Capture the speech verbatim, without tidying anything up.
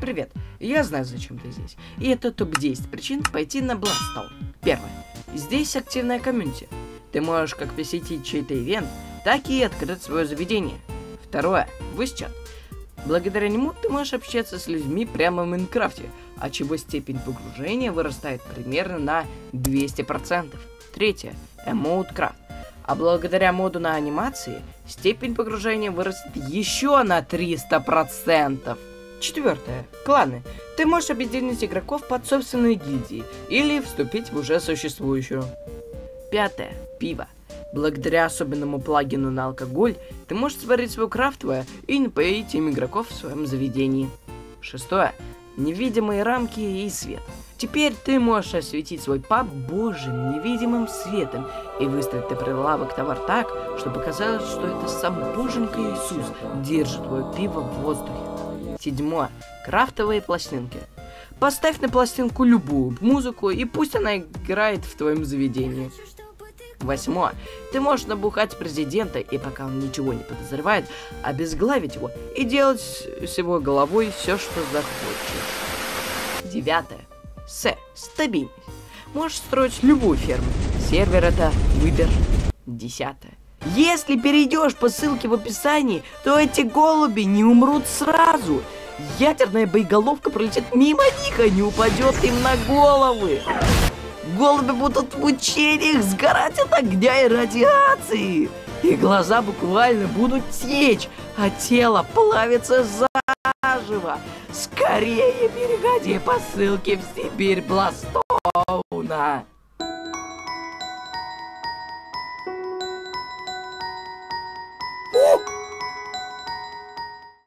Привет, я знаю, зачем ты здесь. И это топ десять причин пойти на Blasttown. Первое. Здесь активная комьюнити. Ты можешь как посетить чей-то ивент, так и открыть свое заведение. Второе. Voice-чат. Благодаря нему ты можешь общаться с людьми прямо в Майнкрафте, от чего степень погружения вырастает примерно на двести процентов. Третье. Emote-крафт. А благодаря моду на анимации, степень погружения вырастет еще на триста процентов. Четвертое. Кланы. Ты можешь объединить игроков под собственные гильдии или вступить в уже существующую. Пятое. Пиво. Благодаря особенному плагину на алкоголь, ты можешь сварить свое крафтовое и напоить им игроков в своем заведении. Шестое. Невидимые рамки и свет. Теперь ты можешь осветить свой паб божьим невидимым светом и выставить на прилавок товар так, что показалось, что это сам боженька Иисус держит твое пиво в воздухе. Седьмое. Крафтовые пластинки. Поставь на пластинку любую музыку, и пусть она играет в твоем заведении. Восьмое. Ты можешь набухать президента, и пока он ничего не подозревает, обезглавить его и делать с его головой все, что захочешь. Девятое. С. Стабильность. Можешь строить любую ферму. Сервер это выбор. Десятое. Если перейдешь по ссылке в описании, то эти голуби не умрут сразу. Ядерная боеголовка пролетит мимо них, а не упадет им на головы. Голуби будут в мучениях сгорать от огня и радиации. И глаза буквально будут течь, а тело плавится заживо. Скорее переходи по ссылке в Сибирь Бластона.